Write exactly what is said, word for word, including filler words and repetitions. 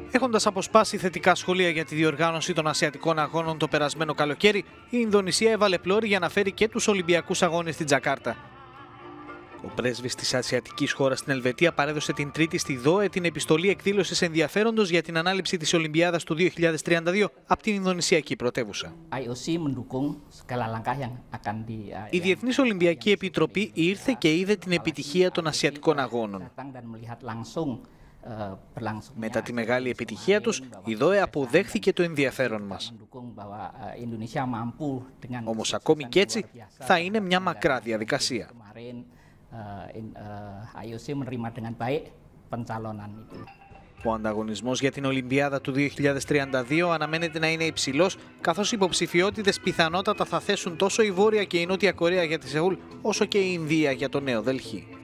Έχοντας αποσπάσει θετικά σχόλια για τη διοργάνωση των Ασιατικών Αγώνων το περασμένο καλοκαίρι, η Ινδονησία έβαλε πλώρη για να φέρει και τους Ολυμπιακούς Αγώνες στην Τζακάρτα. Ο πρέσβης της ασιατικής χώρας στην Ελβετία παρέδωσε την Τρίτη στη ΔΟΕ την επιστολή εκδήλωσης ενδιαφέροντος για την ανάληψη της Ολυμπιάδας του δύο χιλιάδες τριάντα δύο από την Ινδονησιακή πρωτεύουσα. Η Διεθνής Ολυμπιακή Επιτροπή ήρθε και είδε την επιτυχία των Ασιατικών Αγώνων. Μετά τη μεγάλη επιτυχία τους, η ΔΟΕ αποδέχθηκε το ενδιαφέρον μας. Όμως ακόμη και έτσι θα είναι μια μακρά διαδικασία. Ο ανταγωνισμός για την Ολυμπιάδα του δύο χιλιάδες τριάντα δύο αναμένεται να είναι υψηλός, καθώς οι υποψηφιότητες πιθανότατα θα θέσουν τόσο η Βόρεια και η Νότια Κορέα για τη Σεούλ, όσο και η Ινδία για το Νέο Δελχή.